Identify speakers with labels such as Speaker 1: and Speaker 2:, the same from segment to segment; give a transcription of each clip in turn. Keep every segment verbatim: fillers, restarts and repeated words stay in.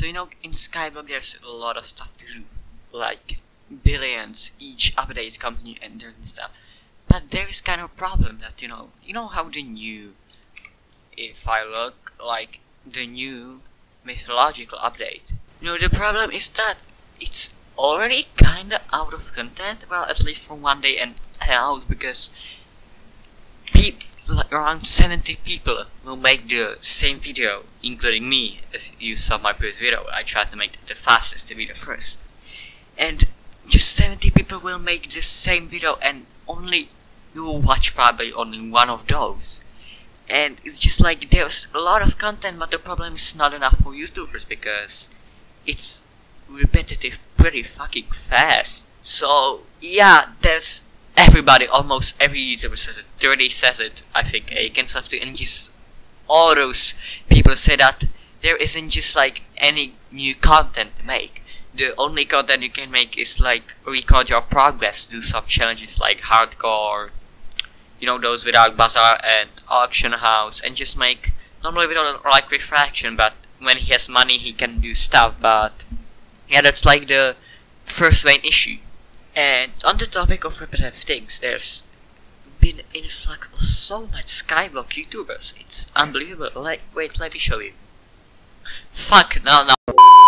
Speaker 1: So you know, in Skyblock there's a lot of stuff to do, like billions each update comes new enders and stuff. But there is kind of a problem that you know, you know how the new, if I look like the new mythological update, you know the problem is that it's already kinda out of content. Well, at least for one day and out, because people, like around seventy people will make the same video, including me. As you saw my previous video, I tried to make the fastest video first, and just seventy people will make the same video, and only you will watch probably only one of those. And it's just like there's a lot of content, but the problem is not enough for YouTubers because it's repetitive pretty fucking fast. So yeah, there's everybody, almost every YouTuber says it. thirty says it, I think, Aiken stuff too, and just all those people say that there isn't just like any new content to make. The only content you can make is like record your progress, do some challenges like hardcore, you know, those without bazaar and auction house, and just make normally without like refraction, but when he has money he can do stuff. But yeah, that's like the first main issue. And on the topic of repetitive things, there's been an influx of so much Skyblock YouTubers. It's unbelievable. Like, wait, let me show you. Fuck, no, no.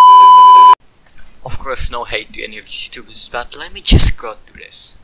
Speaker 1: Of course, no hate to any of these YouTubers, but let me just go through this.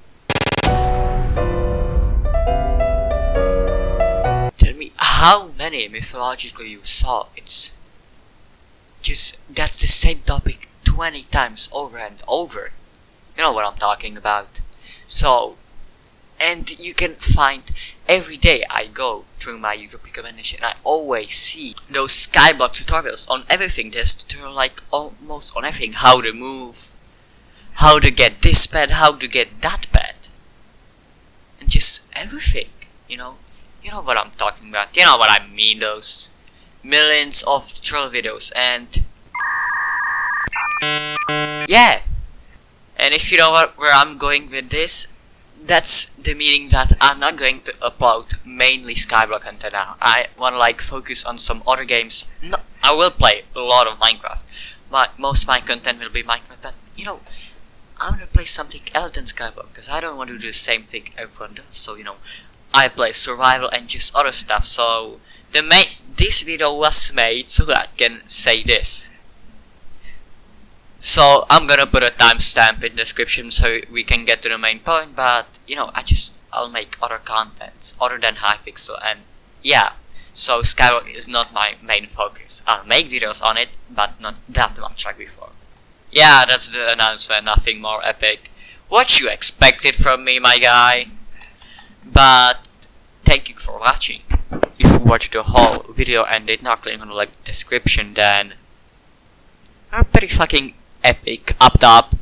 Speaker 1: Tell me how many mythological you saw. It's just, that's the same topic twenty times over and over. You know what I'm talking about. So, and you can find every day I go through my YouTube recommendation, I always see those Skyblock tutorials on everything. There's tutorial like almost on everything. How to move, how to get this pet, how to get that pet, and just everything, you know. You know what I'm talking about. You know what I mean, those millions of tutorial videos. And yeah. And if you know what, where I'm going with this, that's the meaning that I'm not going to upload mainly Skyblock content now. I want to like focus on some other games. No, I will play a lot of Minecraft, but most of my content will be Minecraft. But you know, I want to play something else than Skyblock, because I don't want to do the same thing everyone does. So you know, I play survival and just other stuff. So the main this video was made so that I can say this. So I'm gonna put a timestamp in the description so we can get to the main point. But you know, I just I'll make other contents other than Hypixel, and yeah. So Skyblock is not my main focus. I'll make videos on it, but not that much like before. Yeah, that's the announcement. Nothing more epic. What you expected from me, my guy. But thank you for watching. If you watched the whole video and did not click on the like description, then I'm pretty fucking epic up top.